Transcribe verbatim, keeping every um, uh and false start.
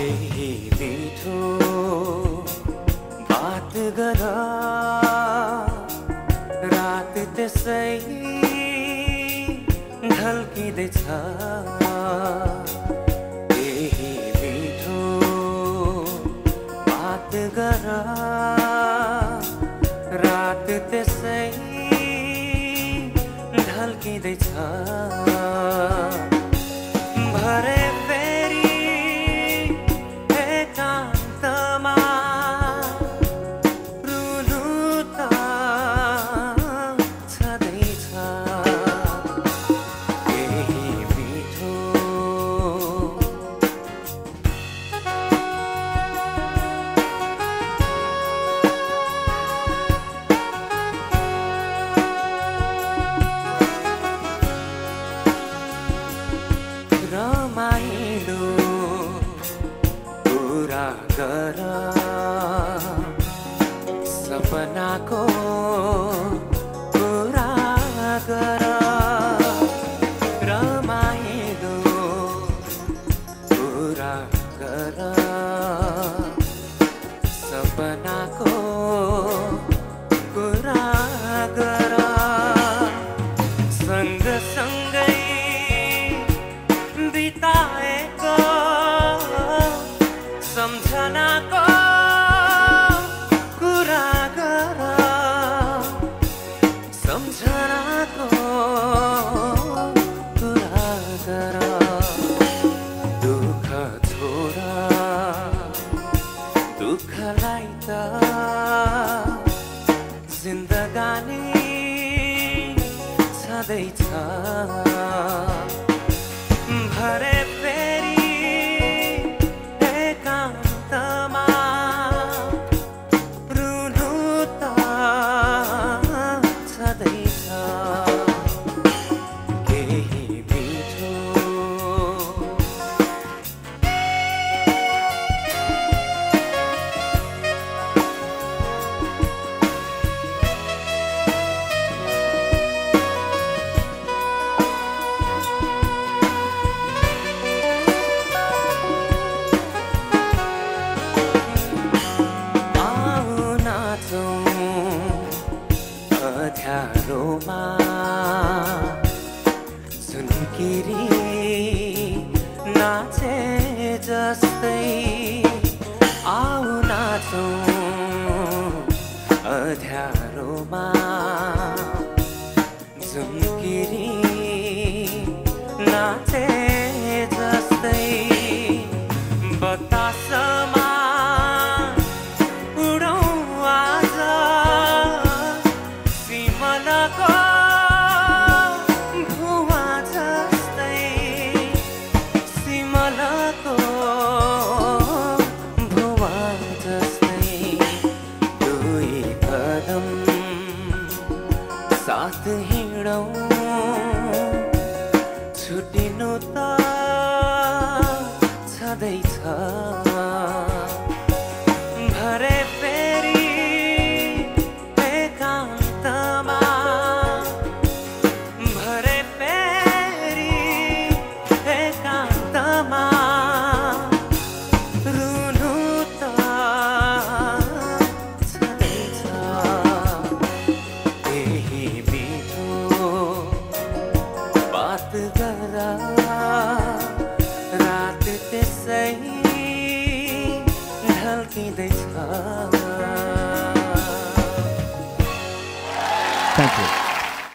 केही मिठो बात गर रात त्यसै ढल्किँदैछ केही मिठो बात गर रात त्यसै ढल्किँदैछ भरे फेरि एकान्तमा रुनु त छँदैछ केही मिठो रमाइलो कुरा गर सपनाको कुरा गर रमाइलो कुरा गर सपनाको कुरा गर सँगसँगै बिताएको सम्झनाको कुरा गर सम्झनाको कुरा गर दुःख छोड दुःखलाई त जिन्दगानी छँदैछ भरे फेरि एकान्तमा रुनु त छँदैछ केही मिठो अध्यारोमा सुनकिरी नाचे जस्तै आऊ नाचौँ अध्यारोमा सुनकिरी नाचे जस्तै बतासमा साथ हिँडौँ छुटिनु त छँदैछ भरे फेरि एकान्तमा भरे फेरि एकान्तमा रुनु त छँदैछ केही मिठो बात गर रात त्यसै ढल्किँदैछ। Thank you.